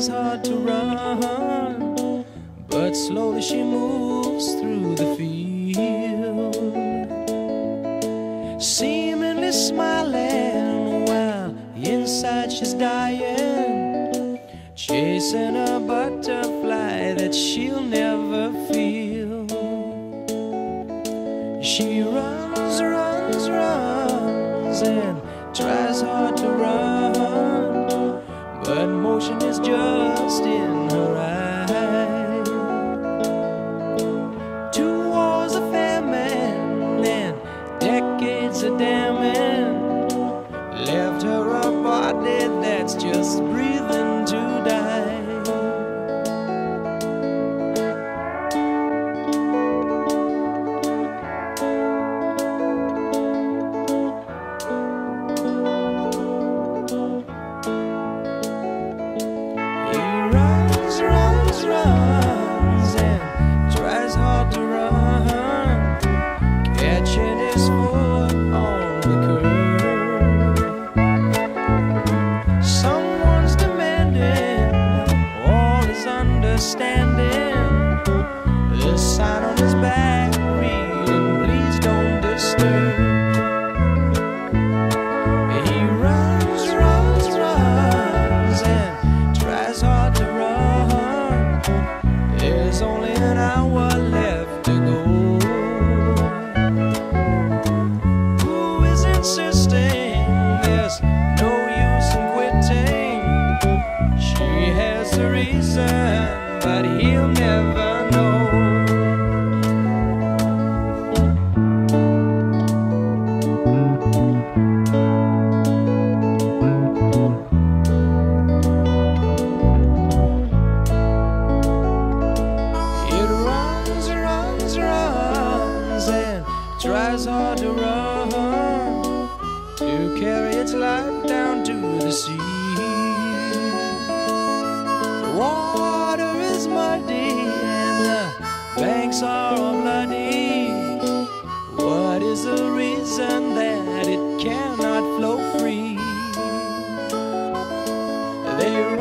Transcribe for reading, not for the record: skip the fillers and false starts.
tries hard to run, but slowly she moves through the field, seemingly smiling while inside she's dying, chasing a butterfly that she'll never feel. She runs, runs, runs and tries hard to run, but motion is just in her eye. 2 wars of famine and decades of damning left her a body that's just breathing to die. Runs and tries hard to run, catching his foot on the curb. Someone's demanding all his understanding. The sign on his back reading, please don't disturb. He runs, runs, runs and tries hard to run. There's only an hour left to go. Who is insisting there's no use in quitting? She has the reason, but he'll never know. Tries hard to run, to carry its life down to the sea. The water is muddy and the banks are all bloody. What is the reason that it cannot flow free? They